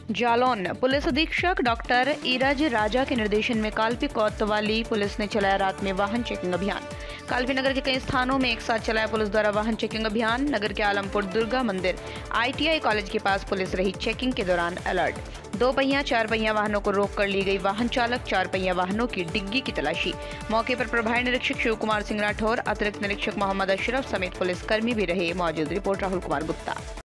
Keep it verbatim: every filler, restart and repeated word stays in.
Jalaun police अधीक्षक doctor Iraj Raja के निर्देशन में कालपी कोतवाली पुलिस ने चलाया रात में वाहन चेकिंग अभियान। कालपी नगर के कई स्थानों में एक साथ चलाया पुलिस द्वारा वाहन चेकिंग अभियान। नगर के आलमपुर दुर्गा मंदिर, आई टी आई कॉलेज के पास पुलिस रही चेकिंग के दौरान अलर्ट। दो पहिया चार पहिया वाहनों को रोक कर ली गई वाहन चालक चार पहिया वाहनों की डिग्गी की तलाशी। मौके पर प्रभारी निरीक्षक शिव कुमार सिंह राठौर, अतिरिक्त निरीक्षक मोहम्मद अशरफ समेत पुलिस कर्मी भी रहे मौजूद। रिपोर्ट राहुल कुमार गुप्ता।